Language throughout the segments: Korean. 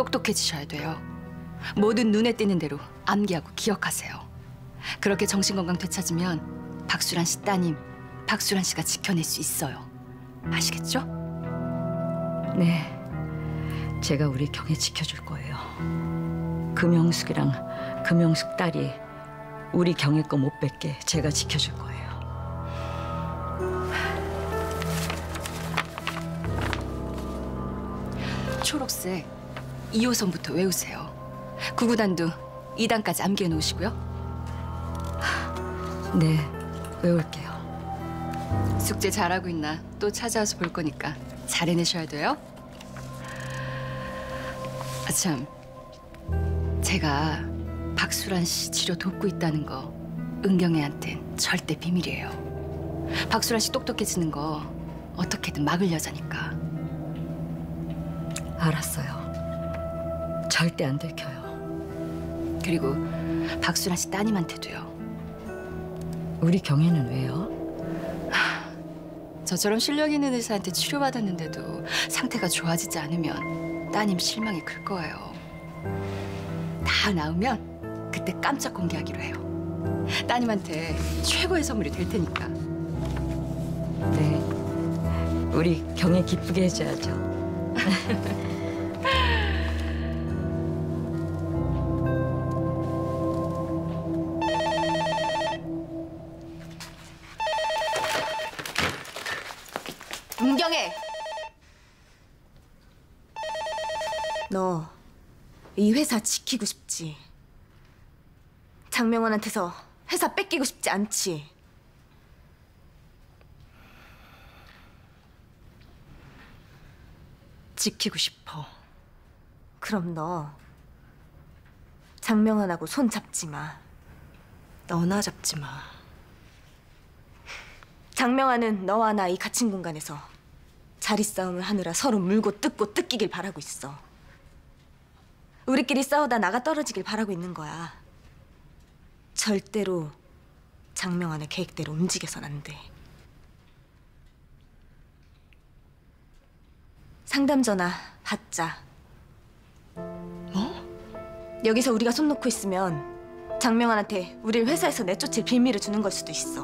똑똑해지셔야 돼요. 뭐든 눈에 띄는 대로 암기하고 기억하세요. 그렇게 정신건강 되찾으면 박수란 씨 따님, 박수란 씨가 지켜낼 수 있어요. 아시겠죠? 네, 제가 우리 경혜 지켜줄 거예요. 금영숙이랑 금영숙 딸이 우리 경혜 거 못 뺏게 제가 지켜줄 거예요. 초록색 2호선부터 외우세요. 구구단도 2단까지 암기해 놓으시고요. 네, 외울게요. 숙제 잘하고 있나 또 찾아와서 볼 거니까 잘 해내셔야 돼요. 참, 제가 박수란 씨 치료 돕고 있다는 거 은경이한텐 절대 비밀이에요. 박수란 씨 똑똑해지는 거 어떻게든 막을 여자니까. 알았어요. 절대 안 들켜요. 그리고 박수란 씨 따님한테도요. 우리 경혜는 왜요? 저처럼 실력 있는 의사한테 치료받았는데도 상태가 좋아지지 않으면 따님 실망이 클 거예요. 다 나으면 그때 깜짝 공개하기로 해요. 따님한테 최고의 선물이 될 테니까. 네, 우리 경혜 기쁘게 해줘야죠. 은경애! 너 이 회사 지키고 싶지? 장명환한테서 회사 뺏기고 싶지 않지? 지키고 싶어. 그럼 너 장명환하고 손 잡지 마. 너나 잡지 마. 장명환은 너와 나 이 갇힌 공간에서 자리 싸움을 하느라 서로 물고 뜯고 뜯기길 바라고 있어. 우리끼리 싸우다 나가 떨어지길 바라고 있는 거야. 절대로 장명환의 계획대로 움직여선 안 돼. 상담 전화 받자. 뭐? 여기서 우리가 손 놓고 있으면 장명환한테 우릴 회사에서 내쫓을 빌미를 주는 걸 수도 있어.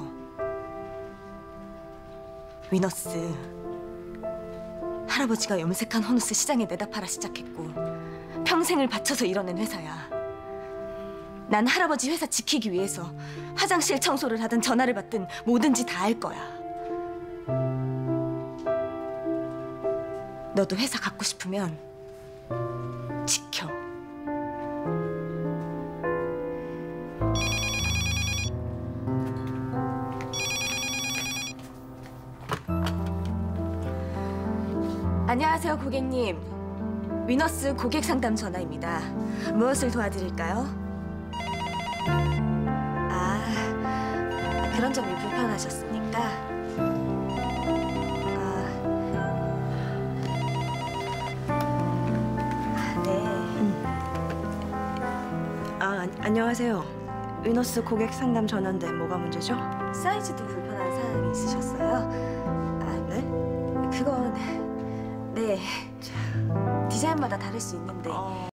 위너스, 할아버지가 염색한 헌옷을 시장에 내다 팔아 시작했고 평생을 바쳐서 이뤄낸 회사야. 난 할아버지 회사 지키기 위해서 화장실 청소를 하든 전화를 받든 뭐든지 다 할 거야. 너도 회사 갖고 싶으면 지켜. 안녕하세요, 고객님. 위너스 고객 상담 전화입니다. 무엇을 도와드릴까요? 그런 점이 불편하셨습니까? 네. 안녕하세요. 위너스 고객 상담 전화인데 뭐가 문제죠? 사이즈도 불편한 사항이 있으셨어요? 네? 그건 네. 디자인마다 다를 수 있는데